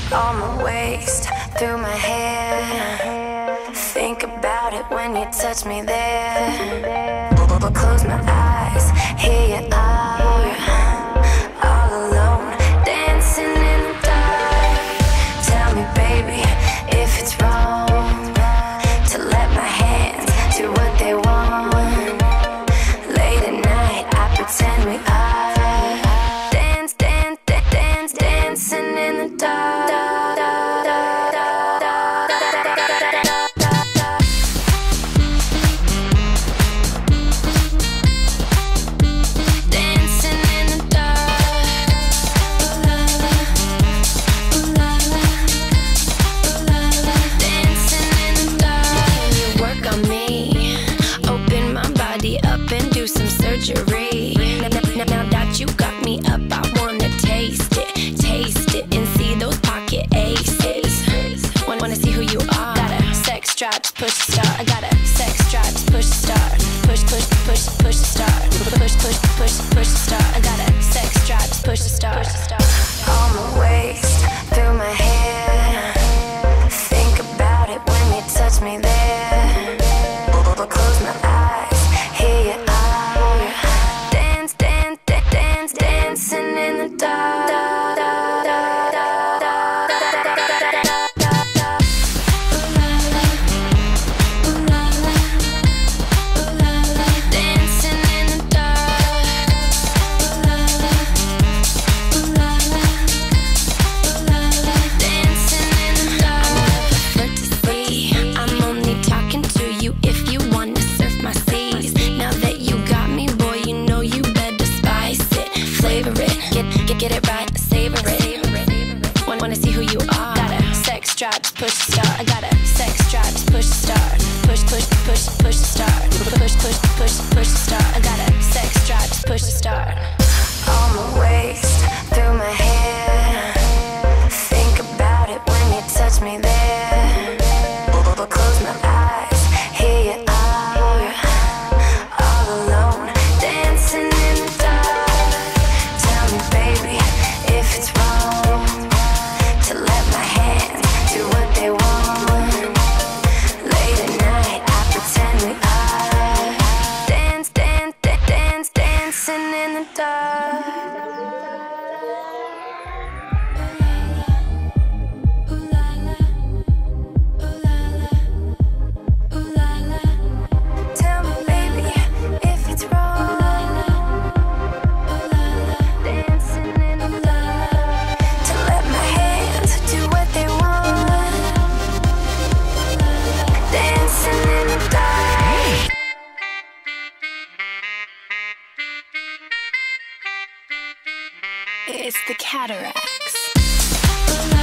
on my waist, through my hair. Think about it when you touch me there. But close my eyes, here you are, all alone, dancing in the dark. Tell me, baby, if it's wrong to let my hands do what they want. Late at night, I pretend we are dancing in the dark. Now that you got me up, I wanna taste it, and see those pocket aces. Wanna see who you are. Got a sex drive, push start. I got a sex drive, push start. Push start. Push start. I got a sex drive, push start. On my waist, through my hair. Think about it when you touch me there. But close my eyes, here you are. Dancing in the dark. Dancing in the dark. Dancing in the dark. Flirt to see, I'm only talking to you if you wanna surf my seas. Now that you got me, boy, you know you better spice it, flavor it, get it right, savor it. Wanna see who you are. Got a sex drive, push start. I got a sex drive, push start. Push start. Push start. I got a sex drive, push start. On my waist, through my hair. Think about it when you touch me there. But close my eyes, here you are, all alone, dancing in the dark. Tell me, baby, if it's wrong to let my hands do what they want. Late at night, I pretend we are dancing in the dark. Tell me, baby, if it's wrong dancing in the dark, to let my hands do what they want. Dancing in the dark. It's the cataracts.